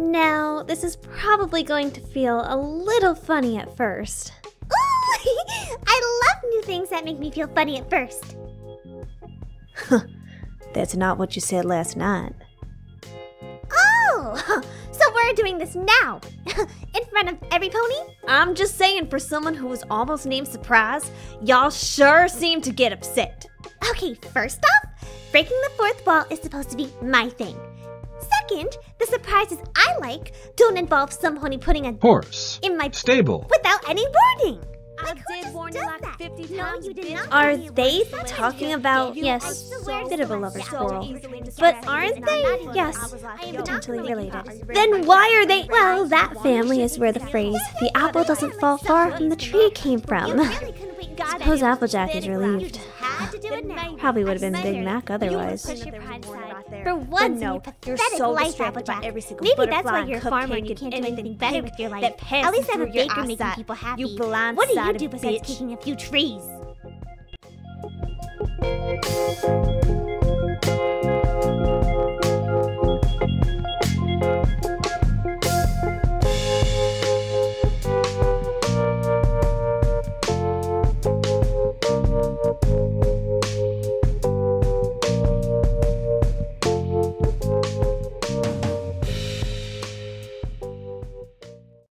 Now, this is probably going to feel a little funny at first. Ooh! I love new things that make me feel funny at first. That's not what you said last night. Oh! So we're doing this now? In front of every pony? I'm just saying, for someone who was almost named Surprise, y'all sure seem to get upset. Okay, first off, breaking the fourth wall is supposed to be my thing. Second, the surprises I like don't involve some pony putting a horse in my stable without any warning. I did warn you like 50 times. You did not. Are they talking about, yes, a bit of a lover's quarrel? But aren't they, yes, potentially related? Then why are they? Well, that family is where the phrase, the apple doesn't fall far from the tree came from. Suppose Applejack is relieved. Probably would have been Big Mac otherwise. For once, no, you you're pathetic so life, distracted by Applejack. every single Maybe that's why butterfly you're a and farmer and cupcake you can't do and anything better with your life. that passes At least I'm a through your baker making eyesight. people happy. You blindsided What do you do besides bitch. kicking a few trees?